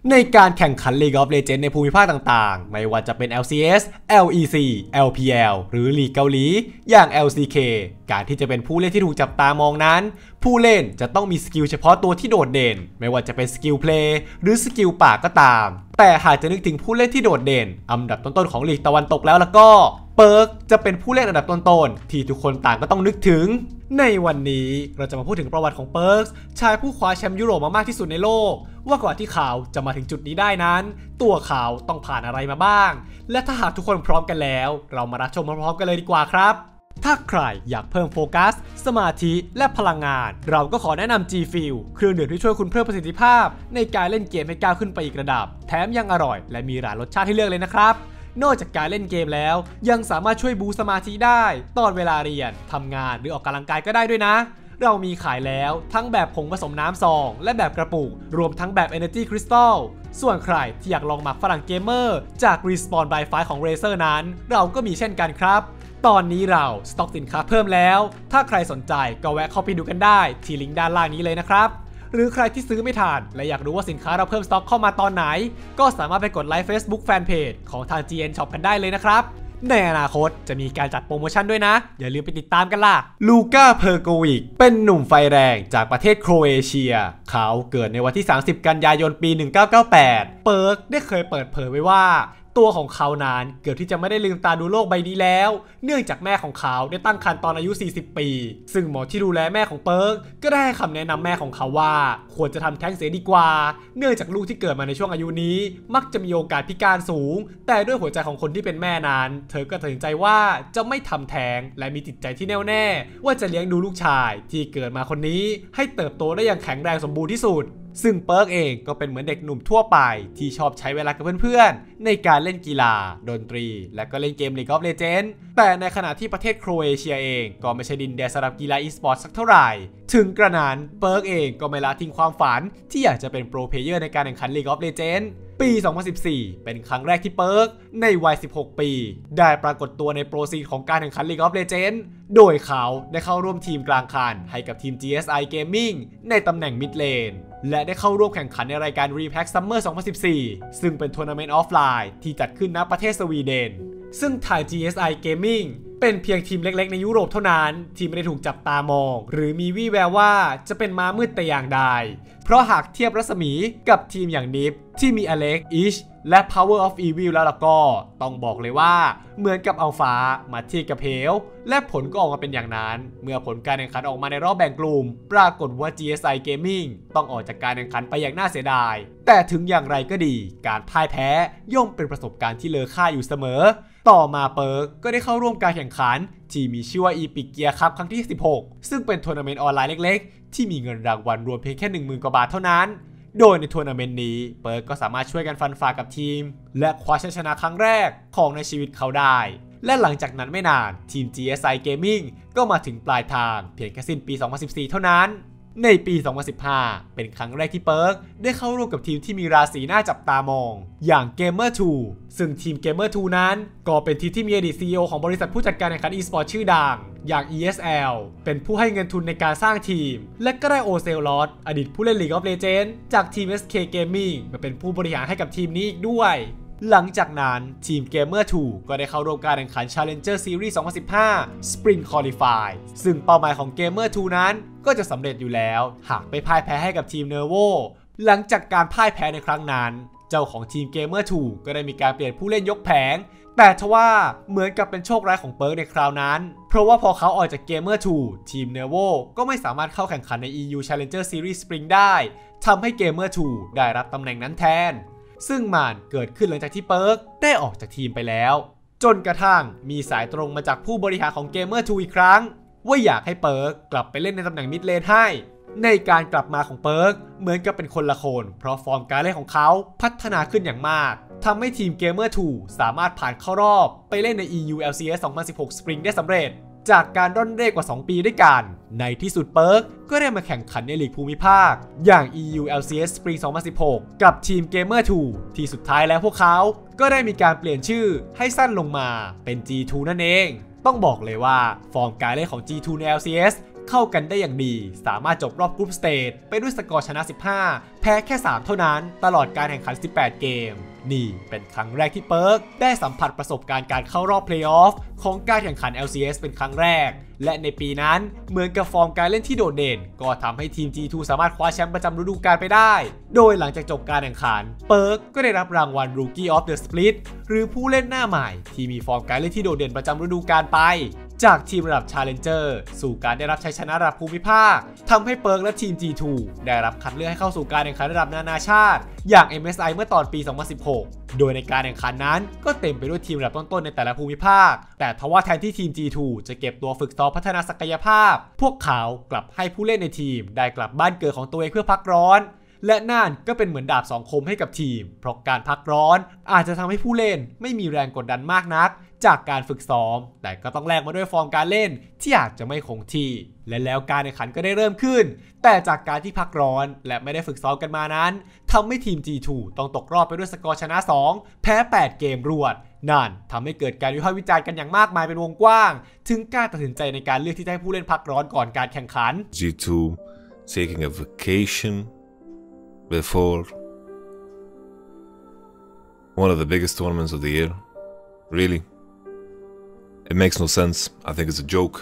ในการแข่งขัน League of Legends ในภูมิภาคต่างๆไม่ว่าจะเป็น LCS LEC LPL หรือลีกเกาหลีอย่าง LCK การที่จะเป็นผู้เล่นที่ถูกจับตามองนั้นผู้เล่นจะต้องมีสกิลเฉพาะตัวที่โดดเด่นไม่ว่าจะเป็นสกิลเพลย์หรือสกิลปากก็ตามแต่หากจะนึกถึงผู้เล่นที่โดดเด่นอันดับต้นๆของลีกตะวันตกแล้วก็เปิร์กจะเป็นผู้เล่นอันดับต้นๆที่ทุกคนต่างก็ต้องนึกถึงในวันนี้เราจะมาพูดถึงประวัติของเปิร์กชายผู้คว้าแชมป์ยุโรปมามากที่สุดในโลกว่ากว่าที่เขาจะมาถึงจุดนี้ได้นั้นตัวเขาต้องผ่านอะไรมาบ้างและถ้าหากทุกคนพร้อมกันแล้วเรามารับชมพร้อมๆกันเลยดีกว่าครับถ้าใครอยากเพิ่มโฟกัสสมาธิและพลังงานเราก็ขอแนะนำ G Fuel เครื่องดื่มที่ช่วยคุณเพิ่มประสิทธิภาพในการเล่นเกมให้ก้าวขึ้นไปอีกระดับแถมยังอร่อยและมีหลายรสชาติให้เลือกเลยนะครับนอกจากการเล่นเกมแล้วยังสามารถช่วยบูสต์สมาธิได้ตอนเวลาเรียนทำงานหรือออกกำลังกายก็ได้ด้วยนะเรามีขายแล้วทั้งแบบผงผสมน้ำซองและแบบกระปุกรวมทั้งแบบ Energy Crystal ส่วนใครที่อยากลองหมักฝรั่งเกมเมอร์จาก Respawn by Fire ของ Razer นั้นเราก็มีเช่นกันครับตอนนี้เราสต็อกสินค้าเพิ่มแล้วถ้าใครสนใจก็แวะเข้าไปดูกันได้ที่ลิงก์ด้านล่างนี้เลยนะครับหรือใครที่ซื้อไม่ทันและอยากรู้ว่าสินค้าเราเพิ่มสต็อกเข้ามาตอนไหนก็สามารถไปกดไลค์ Facebook Fanpage ของทาง GN Shop กันได้เลยนะครับในอนาคตจะมีการจัดโปรโมชั่นด้วยนะอย่าลืมไปติดตามกันล่ะลูก้าเพอร์โกวิกเป็นหนุ่มไฟแรงจากประเทศโครเอเชียเขาเกิดในวันที่30กันยายนปี1998เปิร์กได้เคยเปิดเผยไว้ว่าตัวของเขานั้นเกือบที่จะไม่ได้ลืมตาดูโลกใบนี้แล้วเนื่องจากแม่ของเขาได้ตั้งครรภ์ตอนอายุ40ปีซึ่งหมอที่ดูแลแม่ของเปิร์กก็ได้ให้คำแนะนำแม่ของเขาว่าควรจะทำแท้งเสียดีกว่าเนื่องจากลูกที่เกิดมาในช่วงอายุนี้มักจะมีโอกาสพิการสูงแต่ด้วยหัวใจของคนที่เป็นแม่นั้นเธอก็ตัดสินใจว่าจะไม่ทำแท้งและมีจิตใจที่แน่วแน่ว่าจะเลี้ยงดูลูกชายที่เกิดมาคนนี้ให้เติบโตได้อย่างแข็งแรงสมบูรณ์ที่สุดซึ่งเปิร์กเองก็เป็นเหมือนเด็กหนุ่มทั่วไปที่ชอบใช้เวลากับเพื่อนๆในการเล่นกีฬาดนตรีและก็เล่นเกม League of Legends แต่ในขณะที่ประเทศโครเอเชียเองก็ไม่ใช่ดินแดนสำหรับกีฬา e-sport สักเท่าไหร่ถึงกระนั้นเปิร์กเองก็ไม่ละทิ้งความฝันที่อยากจะเป็นโปรเพลเยอร์ในการแข่งขัน League of Legends ปี 2014 เป็นครั้งแรกที่เปิร์กในวัย 16 ปีได้ปรากฏตัวในโปรซีนของการแข่งขัน League of Legends โดยเขาได้เข้าร่วมทีมกลางคันให้กับทีม GSI Gaming ในตำแหน่ง Mid Lane และได้เข้าร่วมแข่งขันในรายการ Repack Summer 2014 ซึ่งเป็นทัวร์นาเมนต์ออฟไลน์ที่จัดขึ้นณประเทศสวีเดนซึ่งทาง GSI Gaming เป็นเพียงทีมเล็กๆในยุโรปเท่านั้นที่ไม่ได้ถูกจับตามองหรือมีวี่แววว่าจะเป็นม้ามืดแต่อย่างใดเพราะหากเทียบรัศมีกับทีมอย่างนิฟที่มีอเล็กอิชและ Power of Evil แล้วก็ต้องบอกเลยว่าเหมือนกับเอาฟ้ามาเทียบกับเหวและผลก็ออกมาเป็นอย่างนั้นเมื่อผลการแข่งขันออกมาในรอบแบ่งกลุ่มปรากฏว่า GSI Gaming ต้องออกจากการแข่งขันไปอย่างน่าเสียดายแต่ถึงอย่างไรก็ดีการพ่ายแพ้ย่อมเป็นประสบการณ์ที่เลอค่าอยู่เสมอต่อมาเปิร์กก็ได้เข้าร่วมการแข่งขันที่มีชื่อว่า Epic Gear Cup ครั้งที่ 16 ซึ่งเป็นทัวร์นาเมนต์ออนไลน์เล็กๆที่มีเงินรางวัลรวมเพียงแค่ 10,000 กว่าบาทเท่านั้นโดยในทัวร์นาเมนต์นี้เปิร์กก็สามารถช่วยกันฟันฝ่ากับทีมและคว้าชัยชนะครั้งแรกของในชีวิตเขาได้และหลังจากนั้นไม่นานทีม GSI Gaming ก็มาถึงปลายทางเพียงแค่สิ้นปี 2014 เท่านั้นในปี 2015 เป็นครั้งแรกที่เปิร์กได้เข้าร่วมกับทีมที่มีราศีน่าจับตามองอย่าง Gamer2 ซึ่งทีม Gamer2 นั้นก็เป็นทีมที่มีอดีต CEO ของบริษัทผู้จัดการแข่งขัน e-sport ชื่อดังอย่าง ESL เป็นผู้ให้เงินทุนในการสร้างทีมและก็ได้โอเซลลอตอดีตผู้เล่น League of Legends จากทีม SK Gaming มาเป็นผู้บริหารให้กับทีมนี้อีกด้วยหลังจากนั้นทีม Gamer2 ก็ได้เข้าร่วมการแข่งขัน Challenger Series 2015 Spring Qualify ซึ่งเป้าหมายของ Gamer2 นั้นก็จะสำเร็จอยู่แล้วหากไปพ่ายแพ้ให้กับทีม Nervo หลังจากการพ่ายแพ้ในครั้งนั้นเจ้าของทีม Gamer2 ก็ได้มีการเปลี่ยนผู้เล่นยกแผงแต่ทว่าเหมือนกับเป็นโชคร้ายของเปิร์กในคราวนั้นเพราะว่าพอเขาออกจาก Gamer2 ทีม Nervo ก็ไม่สามารถเข้าแข่งขันใน EU Challenger Series Spring ได้ทำให้ Gamer2 ได้รับตำแหน่งนั้นแทนซึ่งมันเกิดขึ้นหลังจากที่เปิร์กได้ออกจากทีมไปแล้วจนกระทั่งมีสายตรงมาจากผู้บริหารของ Gamer2 อีกครั้งว่าอยากให้เปิร์กกลับไปเล่นในตำแหน่งมิดเลนให้ในการกลับมาของเปิร์กเหมือนกับเป็นคนละคนเพราะฟอร์มการเล่นของเขาพัฒนาขึ้นอย่างมากทำให้ทีม Gamer2 สามารถผ่านเข้ารอบไปเล่นใน EU LCS 2016 Spring ได้สำเร็จจากการร่อนเร่กว่า2ปีด้วยกันในที่สุดเปิร์กก็ได้มาแข่งขันในลีกภูมิภาคอย่าง EU LCS Spring 2016 กับทีม Gamer2 ที่สุดท้ายแล้วพวกเขาก็ได้มีการเปลี่ยนชื่อให้สั้นลงมาเป็น G2 นั่นเองต้องบอกเลยว่าฟอร์มการเล่นของ G2 ใน LCS เข้ากันได้อย่างดีสามารถจบรอบกรุ๊ปสเตจไปด้วยสกอร์ชนะ15แพ้แค่3เท่านั้นตลอดการแข่งขัน18เกมนี่เป็นครั้งแรกที่เปิร์กได้สัมผัสประสบการณ์การเข้ารอบเพลย์ออฟของการแข่งขัน LCS เป็นครั้งแรกและในปีนั้นเหมือนกับฟอร์มการเล่นที่โดดเด่นก็ทำให้ทีม G2 สามารถคว้าแชมป์ประจำฤดูกาลไปได้โดยหลังจากจบการแข่งขันเปิร์กก็ได้รับรางวัล Rookie of the Split หรือผู้เล่นหน้าใหม่ที่มีฟอร์มการเล่นที่โดดเด่นประจำฤดูกาลไปจากทีมระดับ Challenger สู่การได้รับชัยชนะระดับภูมิภาคทำให้เปิร์กและทีม G2 ได้รับคัดเลือกให้เข้าสู่การแข่งขันระดับนานาชาติอย่าง MSI เมื่อตอนปี 2016 โดยในการแข่งขันนั้นก็เต็มไปด้วยทีมระดับต้นๆในแต่ละภูมิภาคแต่ทว่าแทนที่ทีม G2 จะเก็บตัวฝึกซ้อมพัฒนาศักยภาพพวกเขากลับให้ผู้เล่นในทีมได้กลับบ้านเกิดของตัวเองเพื่อพักร้อนและนั่นก็เป็นเหมือนดาบสองคมให้กับทีมเพราะการพักร้อนอาจจะทำให้ผู้เล่นไม่มีแรงกดดันมากนักจากการฝึกซ้อมแต่ก็ต้องแลกมาด้วยฟอร์มการเล่นที่อาจจะไม่คงที่และแล้วการแข่งขันก็ได้เริ่มขึ้นแต่จากการที่พักร้อนและไม่ได้ฝึกซ้อมกันมานั้นทำให้ทีม G2 ต้องตกรอบไปด้วยสกอร์ชนะ2แพ้8เกมรวดนั่นทำให้เกิดการวิพากษ์วิจารณ์กันอย่างมากมายเป็นวงกว้างถึงการตัดสินใจในการเลือกที่จะให้ผู้เล่นพักร้อนก่อนการแข่งขัน G2 taking a vacation before one of the biggest tournaments of the year. Really? It makes no sense. I think it's a joke.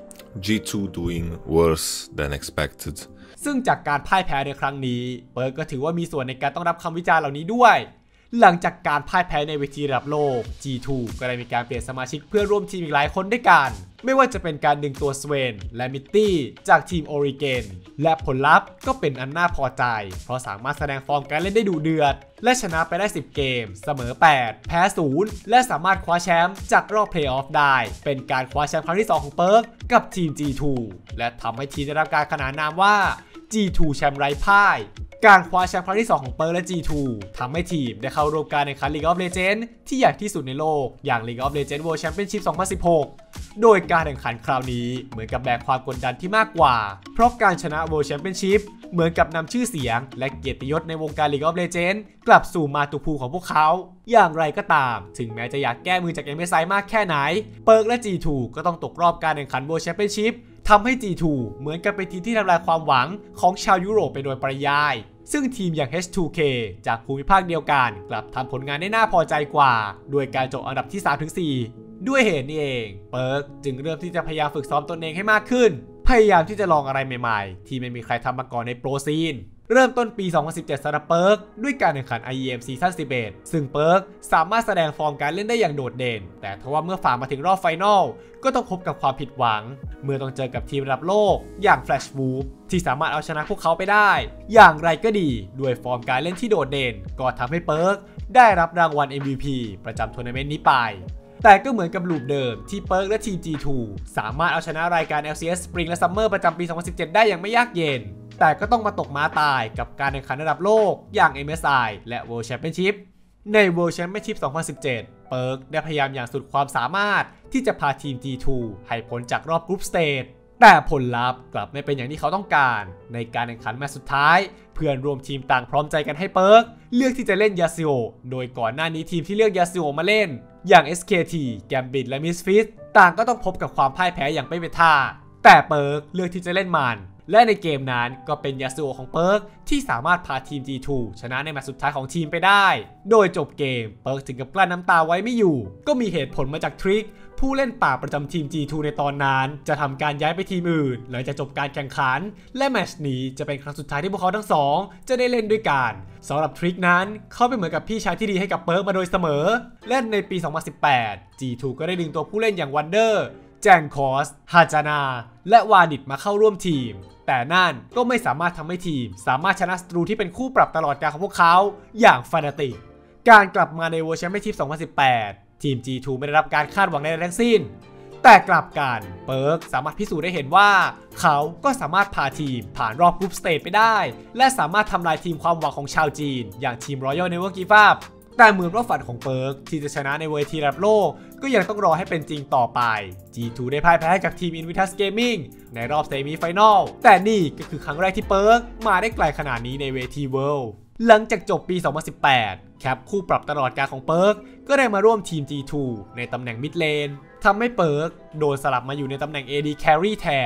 G2 doing worse than expected. ซึ่งจากการพ่ายแพ้ในครั้งนี้เปิร์กก็ถือว่ามีส่วนในการต้องรับคำวิจารณ์เหล่านี้ด้วยหลังจากการพ่ายแพ้ในเวทีระดับโลก G2 ก็ได้มีการเปลี่ยนสมาชิกเพื่อร่วมทีมอีกหลายคนด้วยกันไม่ว่าจะเป็นการดึงตัวสเวนและมิตตี้จากทีมโอริเกนและผลลัพธ์ก็เป็นอันน่าพอใจเพราะสามารถแสดงฟอร์มการเล่นได้ดุเดือดและชนะไปได้10เกมเสมอ8แพ้0และสามารถคว้าแชมป์จากรอบเพลย์ออฟได้เป็นการคว้าแชมป์ครั้งที่2ของเปิร์กกับทีม G2 และทำให้ทีมได้รับการขนานนามว่า G2 แชมป์ไร้พ่ายการคว้าแชมป์ครั้งที่2ของเปิร์กและ G2 ทำให้ทีมได้เข้าร่วมการแข่งขัน League of Legends ที่ใหญ่ที่สุดในโลกอย่าง League of Legends World Championship 2016 โดยการแข่งขันคราวนี้เหมือนกับแบกความกดดันที่มากกว่าเพราะการชนะ World Championship เหมือนกับนำชื่อเสียงและเกียรติยศในวงการ League of Legends กลับสู่มาตุภูของพวกเขาอย่างไรก็ตามถึงแม้จะอยากแก้มือจาก MSI มากแค่ไหนเปิร์กและ G2 ก็ต้องตกรอบการแข่งขัน World Championship ทำให้ G2 เหมือนกับเป็นทีมที่ทำลายความหวังของชาวยุโรปไปโดยปริยายซึ่งทีมอย่าง H2K จากภูมิภาคเดียวกันกลับทำผลงานได้น่าพอใจกว่าด้วยการจบอันดับที่ 3-4 ด้วยเหตุนี้เองเปิร์กจึงเริ่มที่จะพยายามฝึกซ้อมตนเองให้มากขึ้นพยายามที่จะลองอะไรใหม่ๆที่ไม่มีใครทำมาก่อนในโปรซีนเริ่มต้นปี 2017 สำหรับเปิร์กด้วยการแข่งขัน IEM ซีซั่น 11 ซึ่งเปิร์กสามารถแสดงฟอร์มการเล่นได้อย่างโดดเด่นแต่ทว่าเมื่อฝ่ามาถึงรอบไฟนอลก็ต้องพบกับความผิดหวังเมื่อต้องเจอกับทีมระดับโลกอย่าง Flash Wolf ที่สามารถเอาชนะพวกเขาไปได้อย่างไรก็ดีด้วยฟอร์มการเล่นที่โดดเด่นก็ทำให้เปิร์กได้รับรางวัล MVP ประจำทัวร์นาเมนต์นี้ไปแต่ก็เหมือนกับลูปเดิมที่เปิร์กและทีม G2 สามารถเอาชนะรายการ LCS Spring และ Summer ประจำปี 2017 ได้อย่างไม่ยากเย็นแต่ก็ต้องมาตกม้าตายกับการแข่งขันระดับโลกอย่าง MSI และ World Championship ใน World Championship 2017 เปิร์กได้พยายามอย่างสุดความสามารถที่จะพาทีม G2 ให้พ้นจากรอบกรุ๊ปสเตจแต่ผลลัพธ์กลับไม่เป็นอย่างที่เขาต้องการในการแข่งขันแมตช์สุดท้ายเพื่อนร่วมทีมต่างพร้อมใจกันให้เปิร์กเลือกที่จะเล่นยาซิโอโดยก่อนหน้านี้ทีมที่เลือกยาซิโอมาเล่นอย่าง SKT Gambit และ Misfits ต่างก็ต้องพบกับความพ่ายแพ้อย่างไม่เป็นท่าแต่เปิร์กเลือกที่จะเล่นมันและในเกมนั้นก็เป็นยาซิโอของเปิร์กที่สามารถพาทีม G2 ชนะในแมตช์สุดท้ายของทีมไปได้โดยจบเกมเปิร์กถึงกับกลั้นน้ำตาไว้ไม่อยู่ก็มีเหตุผลมาจากทริกผู้เล่นป่าประจำทีม G2 ในตอนนั้นจะทำการย้ายไปทีมอื่นหลังจากจบการแข่งขันและแมตช์นี้จะเป็นครั้งสุดท้ายที่พวกเขาทั้งสองจะได้เล่นด้วยกันสำหรับทริกนั้นเขาเป็นเหมือนกับพี่ชายที่ดีให้กับเปิร์กมาโดยเสมอและในปี 2018 G2 ก็ได้ดึงตัวผู้เล่นอย่างวันเดอร์แจนคอสฮาจานาและวานิดมาเข้าร่วมทีมแต่นั่นก็ไม่สามารถทำให้ทีมสามารถชนะศัตรูที่เป็นคู่ปรับตลอดกาลของพวกเขาอย่างฟานาติกการกลับมาใน World Championship 2018 ทีม G2 ไม่ได้รับการคาดหวังใดทั้งสิ้นแต่กลับกันเปิร์กสามารถพิสูจน์ได้เห็นว่าเขาก็สามารถพาทีมผ่านรอบกรุ๊ปสเตจไปได้และสามารถทำลายทีมความหวังของชาวจีนอย่างทีม Royal Never Give Up แต่เหมือนว่าฝันของเปิร์กที่จะชนะในเวทีระดับโลกก็ยังต้องรอให้เป็นจริงต่อไป G2 ได้พ่ายแพ้กับทีม Invitus Gaming ในรอบเซมิไฟนอลแต่นี่ก็คือครั้งแรกที่เปิร์กมาได้ไกลขนาดนี้ในเวที World หลังจากจบปี 2018 แคปคู่ปรับตลอดกาลของเปิร์กก็ได้มาร่วมทีม G2 ในตำแหน่งมิดเลนทำให้เปิร์กโดนสลับมาอยู่ในตำแหน่ง AD Carry แทน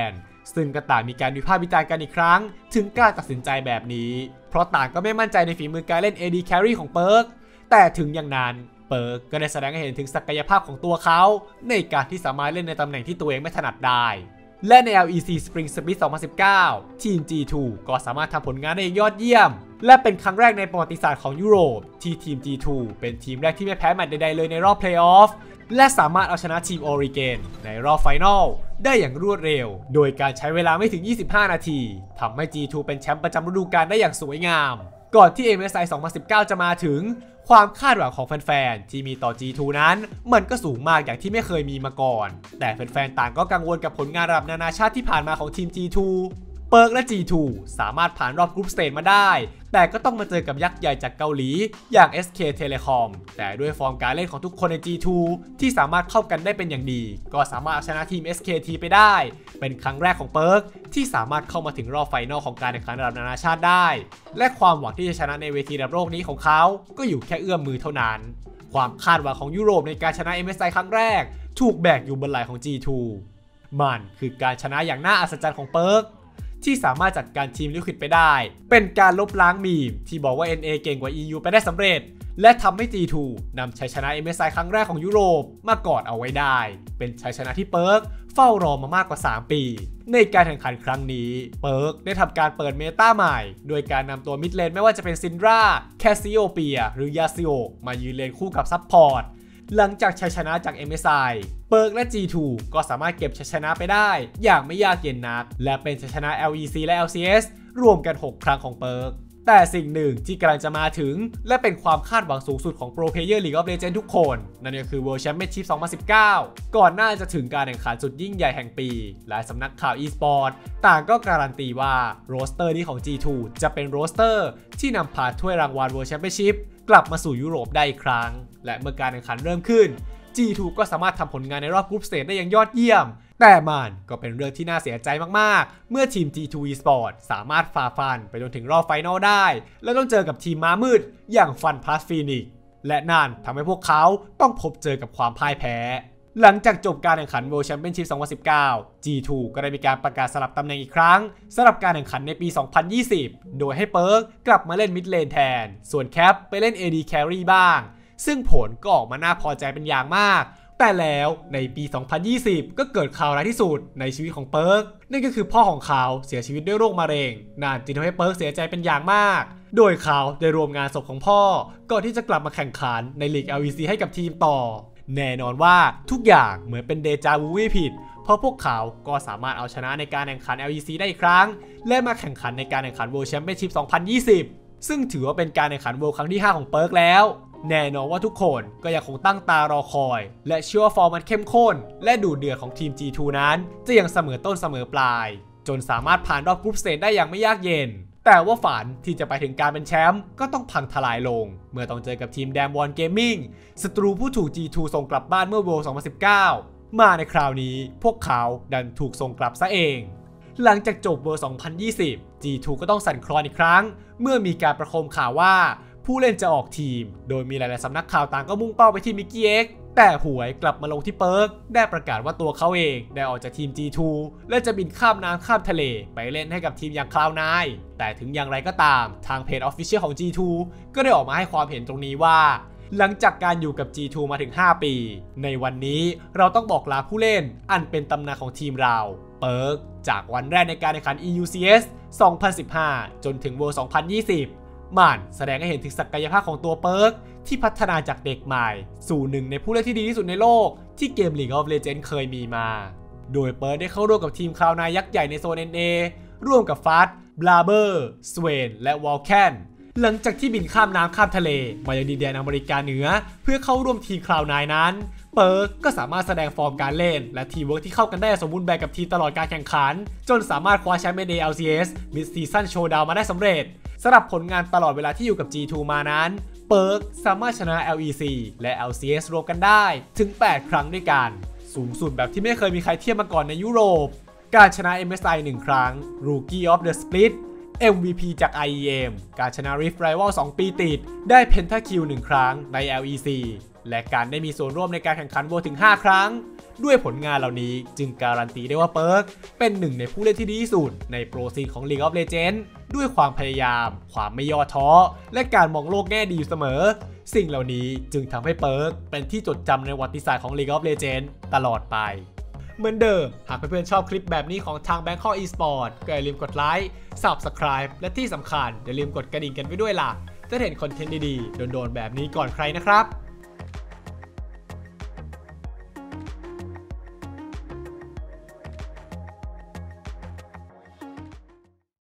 ซึ่งก็ต่างมีการวิพากษ์วิจารณ์กันอีกครั้งถึงการตัดสินใจแบบนี้เพราะต่างก็ไม่มั่นใจในฝีมือการเล่น AD Carry ของเปิร์กแต่ถึงอย่างนั้นเปิร์กก็ได้แสดงให้เห็นถึงศักยภาพของตัวเขาในการที่สามารถเล่นในตำแหน่งที่ตัวเองไม่ถนัดได้และใน LEC Spring Split 2019 ทีม G2 ก็สามารถทำผลงานได้อย่างยอดเยี่ยมและเป็นครั้งแรกในประวัติศาสตร์ของยุโรปที่ทีม G2 เป็นทีมแรกที่ไม่แพ้แมตช์ใดๆเลยในรอบเพลย์ออฟและสามารถเอาชนะทีม Oregon ในรอบไฟนอลได้อย่างรวดเร็วโดยการใช้เวลาไม่ถึง 25 นาทีทำให้ G2 เป็นแชมป์ประจำฤดูกาลได้อย่างสวยงามก่อนที่ MSI 2019 จะมาถึงความคาดหวังของแฟนๆที่มีต่อ G2 นั้นมันก็สูงมากอย่างที่ไม่เคยมีมาก่อนแต่แฟนๆต่างก็กังวลกับผลงานระดับนานาชาติที่ผ่านมาของทีม G2 เปิร์กและ G2 สามารถผ่านรอบกรุ๊ปสเตจมาได้แต่ก็ต้องมาเจอกับยักษ์ใหญ่จากเกาหลีอย่าง SK Telecom แต่ด้วยฟอร์มการเล่นของทุกคนใน G2 ที่สามารถเข้ากันได้เป็นอย่างดีก็สามารถเอาชนะทีม SKT ไปได้เป็นครั้งแรกของเปิร์กที่สามารถเข้ามาถึงรอบไฟนอลของการแข่งขันระดับนานาชาติได้และความหวังที่จะชนะในเวทีระดับโลกนี้ของเขาก็อยู่แค่เอื้อมมือเท่านั้นความคาดหวังของยุโรปในการชนะ MSI ครั้งแรกถูกแบกอยู่บนไหล่ของ G2 มันคือการชนะอย่างน่าอัศจรรย์ของเปิร์กที่สามารถจัดการทีมลิควิดไปได้เป็นการลบล้างมีมที่บอกว่า NA เก่งกว่า EU ไปได้สำเร็จและทำให้ G2 นำชัยชนะ MSI ครั้งแรกของยุโรปมากอดเอาไว้ได้เป็นชัยชนะที่เปิร์กเฝ้ารอมามากกว่า3ปีในการแข่งขันครั้งนี้เปิร์กได้ทำการเปิดเมตาใหม่โดยการนำตัวมิดเลนไม่ว่าจะเป็นซินดราแคสซิโอเปียหรือยาซิโอมายืนเลนคู่กับซัพพอร์ตหลังจากชัยชนะจาก MSI เปิร์กและ G2 ก็สามารถเก็บชัยชนะไปได้อย่างไม่ยากเย็นนักและเป็นชัยชนะ LEC และ LCS รวมกัน6ครั้งของเปิร์กแต่สิ่งหนึ่งที่กำลังจะมาถึงและเป็นความคาดหวังสูงสุดของ Pro Player League of Legends ทุกคนนั่นก็คือ World Championship 2019 ก่อนหน้าจะถึงการแข่งขันสุดยิ่งใหญ่แห่งปีหลายสำนักข่าว e-sport ต่างก็การันตีว่าโรสเตอร์นี้ของ G2 จะเป็นโรสเตอร์ที่นำพาถ้วยรางวัล World Championship กลับมาสู่ยุโรปได้อีกครั้งและเมื่อการแข่งขันเริ่มขึ้น G2 ก็สามารถทำผลงานในรอบกรุ๊ปสเตจได้อย่างยอดเยี่ยมแต่มันก็เป็นเรื่องที่น่าเสียใจมากๆเมื่อทีม G2 Esport สามารถฝ่าฟันไปจนถึงรอบไฟนอลได้และต้องเจอกับทีมม้ามืดอย่างฟันพลัสฟีนิกซ์และนั่นทำให้พวกเขาต้องพบเจอกับความพ่ายแพ้หลังจากจบการแข่งขัน World Championship 2019 G2 ก็ได้มีการประกาศสลับตำแหน่งอีกครั้งสำหรับการแข่งขันในปี 2020 โดยให้เปิร์กกลับมาเล่นมิดเลนแทนส่วนแคปไปเล่น AD Carry บ้างซึ่งผลก็ออกมาน่าพอใจเป็นอย่างมากแต่แล้วในปี 2020 ก็เกิดข่าวร้ายที่สุดในชีวิตของเปิร์กนั่นก็คือพ่อของเขาเสียชีวิตด้วยโรคมะเร็งนั่นจึงทำให้เปิร์กเสียใจเป็นอย่างมากโดยเขาได้รวมงานศพของพ่อก่อนที่จะกลับมาแข่งขันในลีก LEC ให้กับทีมต่อแน่นอนว่าทุกอย่างเหมือนเป็นเดจาวูวิผิดเพราะพวกเขาก็สามารถเอาชนะในการแข่งขัน LEC ได้อีกครั้งและมาแข่งขันในการแข่งขัน World Championship 2020 ซึ่งถือว่าเป็นการแข่งขัน World ครั้งที่ 5 ของเปิร์กแล้วแน่นอนว่าทุกคนก็ยังคงตั้งตารอคอยและเชื่อว่าฟอร์มมันเข้มข้นและดุเดือดของทีม G2 นั้นจะยังเสมอต้นเสมอปลายจนสามารถผ่านรอบกรุ๊ปสเตจได้อย่างไม่ยากเย็นแต่ว่าฝันที่จะไปถึงการเป็นแชมป์ก็ต้องพังทลายลงเมื่อต้องเจอกับทีมแดมวอนเกมมิ่งศัตรูผู้ถูก G2 ส่งกลับบ้านเมื่อ World 2019 มาในคราวนี้พวกเขาดันถูกส่งกลับซะเองหลังจากจบ World 2020 G2 ก็ต้องสั่นคลอนอีกครั้งเมื่อมีการประโคมข่าวว่าผู้เล่นจะออกทีมโดยมีหลายๆสำนักข่าวต่างก็มุ่งเป้าไปที่มิกกี้เอ็กแต่หวยกลับมาลงที่เปิร์กได้ประกาศว่าตัวเขาเองได้ออกจากทีม G2 และจะบินข้ามน้ำข้ามทะเลไปเล่นให้กับทีมอย่าง Cloud9 แต่ถึงอย่างไรก็ตามทางเพจ Official ของ G2 ก็ได้ออกมาให้ความเห็นตรงนี้ว่าหลังจากการอยู่กับ G2 มาถึง5ปีในวันนี้เราต้องบอกลาผู้เล่นอันเป็นตำนานของทีมเราเปิร์กจากวันแรกในการแข่งขัน EUCS 2015 จนถึง World 2020มันแสดงให้เห็นถึงศักยภาพของตัวเปิร์กที่พัฒนาจากเด็กใหม่สู่หนึ่งในผู้เล่นที่ดีที่สุดในโลกที่เกม League of Legends เคยมีมาโดยเปิร์กได้เข้าร่วมกับทีม Cloud9 ยักษ์ใหญ่ในโซน NA ร่วมกับฟัดบลาเบอร์สเวนและวอลแคนหลังจากที่บินข้ามน้ำข้ามทะเลมายังดินแดนอเมริกาเหนือเพื่อเข้าร่วมทีม Cloud9 นั้นเปิร์กก็สามารถแสดงฟอร์มการเล่นและทีมเวิร์กที่เข้ากันได้สมบูรณ์แบบกับทีมตลอดการแข่งขันจนสามารถคว้าแชมป์ใน LCS Mid Season Showdown มาได้สำเร็จสำหรับผลงานตลอดเวลาที่อยู่กับ G2 มานั้นเปิร์กสามารถชนะ LEC และ LCS รวมกันได้ถึง8ครั้งด้วยกันสูงสุดแบบที่ไม่เคยมีใครเทียบมาก่อนในยุโรปการชนะ MSI 1 ครั้ง Rookie of the Split MVP จาก IEM การชนะ Rift Rival 2 ปีติดได้ Pentakill 1 ครั้งใน LEC และการได้มีส่วนร่วมในการแข่งขัน World ถึง 5 ครั้งด้วยผลงานเหล่านี้จึงการันตีได้ว่าเปิร์กเป็นหนึ่งในผู้เล่นที่ดีที่สุดในโปรซีนของ League of Legends ด้วยความพยายามความไม่ย่อท้อและการมองโลกแง่ดีอยู่เสมอสิ่งเหล่านี้จึงทำให้เปิร์กเป็นที่จดจำในประวัติศาสตร์ของ League of Legends ตลอดไปเหมือนเดิมหากเพื่อนๆชอบคลิปแบบนี้ของทาง Bangkok Esports ก็อย่าลืมกดไลค์ Subscribe และที่สำคัญอย่าลืมกดกระดิ่งกันไว้ด้วยล่ะจะเห็นคอนเทนต์ดีๆโดนๆแบบนี้ก่อนใครนะครับ